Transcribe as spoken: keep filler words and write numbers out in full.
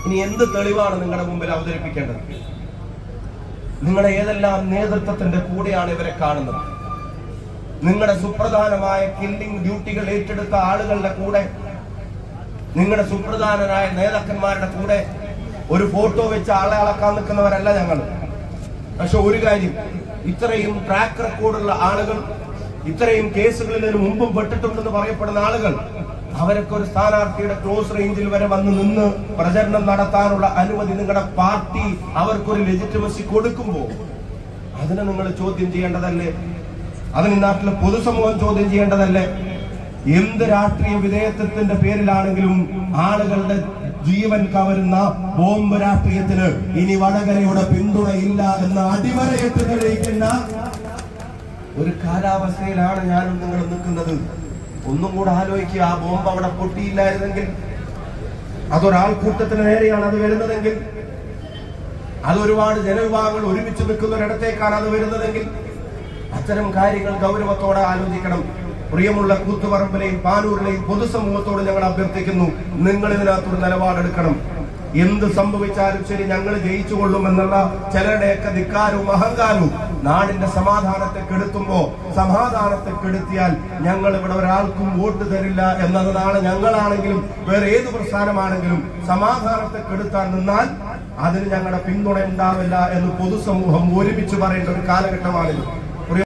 ഇനി എന്ത് തെളിവാണ് നിങ്ങളുടെ മുമ്പിൽ അവതരിപ്പിക്കേണ്ടത്? നിങ്ങളുടെ ഏതെല്ലാം നേതൃത്വത്തിന്റെ കൂടെയാണ് ഇവരെ കാണുന്നത്? നിങ്ങളുടെ സുപ്രധാനമായ കില്ലിംഗ് ഡ്യൂട്ടികൾ ഏറ്റെടുത്ത ആളുകളുടെ കൂടെ, നിങ്ങളുടെ സുപ്രധാനരായ നേതാക്കന്മാരുടെ കൂടെ ഒരു ഫോട്ടോ വെച്ച് ആളെ അളക്കാൻ നിൽക്കുന്നവരല്ല ഞങ്ങൾ. പക്ഷെ ഒരു കാര്യം, ഇത്രയും ട്രാക്ക് റെക്കോർഡുള്ള ആളുകൾ, ഇത്രയും കേസുകളിൽ മുമ്പും പെട്ടിട്ടുണ്ടെന്ന് പറയപ്പെടുന്ന ആളുകൾ, അവരൊക്കെ ഒരു സ്ഥാനാർത്ഥിയുടെ ക്ലോസ് റേഞ്ചിൽ വരെ വന്ന് നിന്ന് പ്രചരണം നടത്താനുള്ള അനുമതി നിങ്ങളുടെ പാർട്ടി അവർക്കൊരു ലെജിറ്റിമസി കൊടുക്കുമ്പോൾ അതിനെ നിങ്ങൾ ചോദ്യം ചെയ്യേണ്ടതല്ലേ? അതിന് നാട്ടിലെ പൊതുസമൂഹം ചോദ്യം ചെയ്യേണ്ടതല്ലേ? എന്ത് രാഷ്ട്രീയ വിധേയത്വത്തിന്റെ പേരിലാണെങ്കിലും ആളുകളുടെ ജീവൻ കവരുന്ന ബോംബ് രാഷ്ട്രീയത്തിന് ഇനി വടകരയുടെ പിന്തുണയില്ല എന്ന് അടിവരയിട്ട് തെളിയിക്കുന്ന ഒരു കാലാവസ്ഥയിലാണ് ഞാനും നിങ്ങളും നിൽക്കുന്നത്. ഒന്നും കൂടെ ആലോചിക്കുക. ആ ബോംബ് അവിടെ പൊട്ടിയില്ലായിരുന്നെങ്കിൽ, അതൊരാൾക്കൂട്ടത്തിന് നേരെയാണ് അത് വരുന്നതെങ്കിൽ, അതൊരുപാട് ജനവിഭാഗങ്ങൾ ഒരുമിച്ച് നിൽക്കുന്ന ഒരിടത്തേക്കാണ് അത് വരുന്നതെങ്കിൽ, അത്തരം കാര്യങ്ങൾ ഗൗരവത്തോടെ ആലോചിക്കണം. പ്രിയമുള്ള കൂത്തുപറമ്പിലെയും പാനൂരിലെയും പൊതുസമൂഹത്തോട് ഞങ്ങൾ അഭ്യർത്ഥിക്കുന്നു, നിങ്ങൾ ഇതിനകത്തൊരു നിലപാടെടുക്കണം. എന്ത് സംഭവിച്ചാലും ശരി, ഞങ്ങൾ ജയിച്ചുകൊള്ളും എന്നുള്ള ചിലരുടെയൊക്കെ ധിക്കാരവും അഹങ്കാരവും നാടിന്റെ സമാധാനത്തെ കെടുത്തുമ്പോ, സമാധാനത്തെ കെടുത്തിയാൽ ഞങ്ങൾ ഇവിടെ ഒരാൾക്കും വോട്ട് തരില്ല എന്നത് നാളെ ഞങ്ങളാണെങ്കിലും വേറെ ഏത് പ്രസ്ഥാനമാണെങ്കിലും സമാധാനത്തെ കെടുത്താൻ നിന്നാൽ അതിന് ഞങ്ങളുടെ പിന്തുണ ഉണ്ടാവില്ല എന്ന് പൊതുസമൂഹം ഒരുമിച്ച് പറയേണ്ട ഒരു കാലഘട്ടമാണിത്.